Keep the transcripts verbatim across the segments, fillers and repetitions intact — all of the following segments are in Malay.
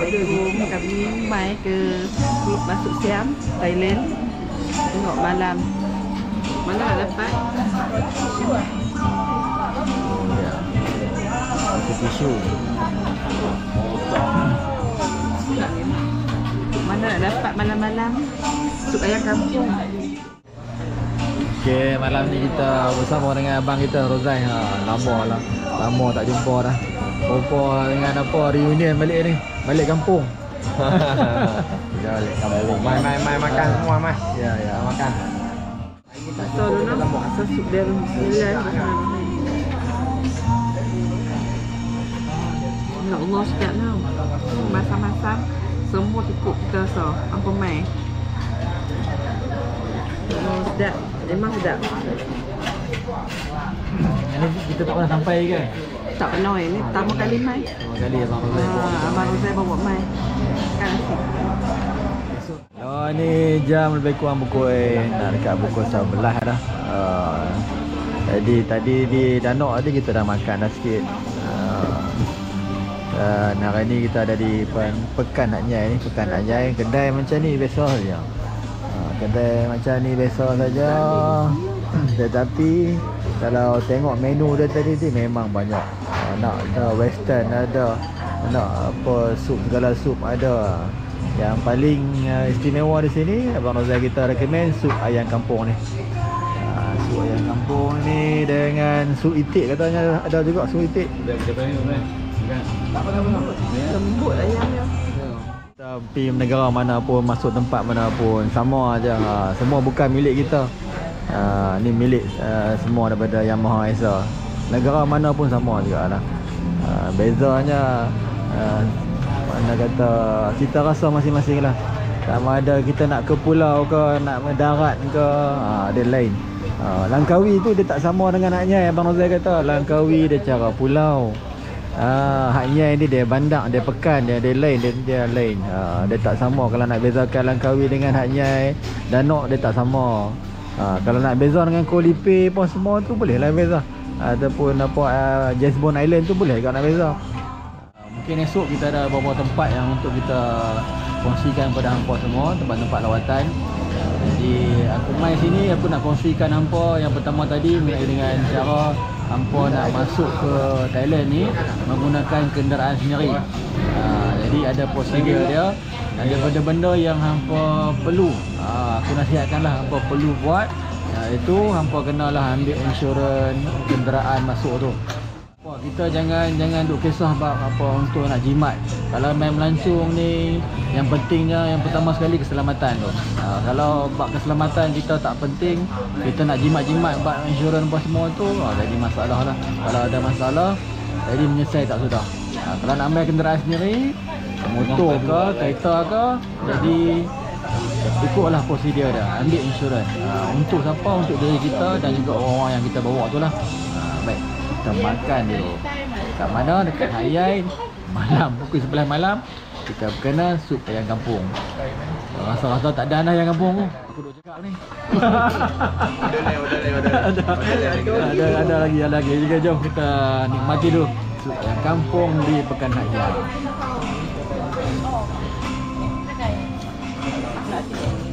Jom kami mai ke masuk Siam, Thailand. Tengok malam. Mana nak dapat? Ya. Tisu. Mana nak dapat malam-malam sup ayam kampung. Okey, malam ni kita bersama dengan abang kita Rozai. Ha, lama lah. Lama tak jumpa dah. Jumpa dengan apa reunion balik ni. Balik kampung. Kita balik kampung. Mai mai mai makan semua mai. Ya, ya, makan. So dulu nak rasa sup dia sembilan. Ya Allah sedap tau. Masam-masam semua cukup kita so. Apa mai? Oh, sedap. Memang sedap. Ini kita tak pernah sampai ke? Tak pernah ini pertama kali mai. Pertama kali abang Rozai. Ah, abang Rozai bawa mai. Kan asyik. Oh, ni jam lebih kurang pukul nak dekat pukul sebelas dah. Uh, jadi tadi di Danau tadi kita dah makan dah sikit. Uh, dan hari ni kita ada di Pekan Nak Nyai ni, Pekan Nak Nyai. Kedai macam ni biasa saja. Uh, kedai macam ni biasa saja. Tetapi kalau tengok menu dia tadi ni memang banyak. Uh, nak ada western ada, nak apa sup segala sup ada. Yang paling uh, istimewa di sini abang Rozai kita recommend sup ayam kampung ni. Uh, sup ayam kampung ni dengan sup itik katanya ada juga sup itik. Dah kita bagi ni. Tak apa-apa. Lembut ayam dia. Kita pergi negara mana pun, masuk tempat mana pun sama aja. Ha, semua bukan milik kita. Ha, ni milik uh, semua daripada Yang Maha Esa. Negara mana pun sama juga lah. Ha, bezanya uh, mana kata cita rasa masing-masing lah. Sama ada kita nak ke pulau ke, nak mendarat ke, ha, dia lain. Ha, Langkawi tu dia tak sama dengan Nak Nyai. Abang Rozai kata Langkawi dia cara pulau. Ah, Hak Nyai ni dia bandar, dia pekan, dia dia lain, dia, dia lain. Ha, dia tak sama. Kalau nak bezakan Langkawi dengan Hak Nyai, Danau dia tak sama. Ha, kalau nak beza dengan Koh Lipe pun semua tu boleh lah beza. Ataupun apa uh, Jasmine Island tu boleh juga nak beza. Mungkin esok kita ada beberapa tempat yang untuk kita kongsikan kepada hampa semua, tempat-tempat lawatan. Jadi aku main sini, aku nak kongsikan hampa yang pertama tadi mengenai dengan cara hampa nak masuk ke Thailand ni menggunakan kenderaan sendiri. Ha, jadi ada prosedur dia, ada benda-benda yang hampa perlu. Ha, aku nasihatkanlah hampa perlu buat. Iaitu hampa kenalah ambil insurans kenderaan masuk tu. Kita jangan jangan duk kisah bab apa untuk nak jimat. Kalau main melancong ni, yang pentingnya yang pertama sekali keselamatan tu. Ha, kalau bab keselamatan kita tak penting, kita nak jimat-jimat bab insurans apa semua tu, ha, jadi masalah lah. Kalau ada masalah, jadi menyesal tak sudah. Ha, kalau nak ambil kenderaan sendiri, motor ke, kereta ke, jadi ikutlah prosedur dia, ambil insurans. Ha, untuk siapa? Untuk diri kita dan juga orang-orang yang kita bawa tu lah. Ha, baik. Kita makan dulu. Kat mana? Dekat Hayai. Malam, pukul sebelas malam kita kena sup ayam kampung. Rasa-rasa tak ada ayam kampung tu. Aku duk cakap ni. Udah ni, udah ni, udah. Ada ada lagi, ada lagi. Jadi jom kita nikmati dulu sup ayam kampung di Pekan Hayai.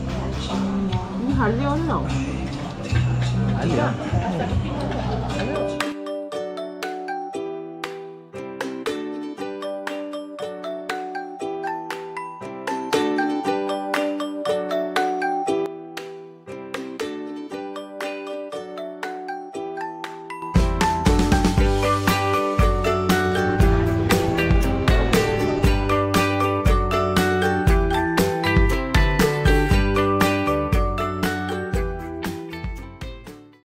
Ini halia tau. Halia.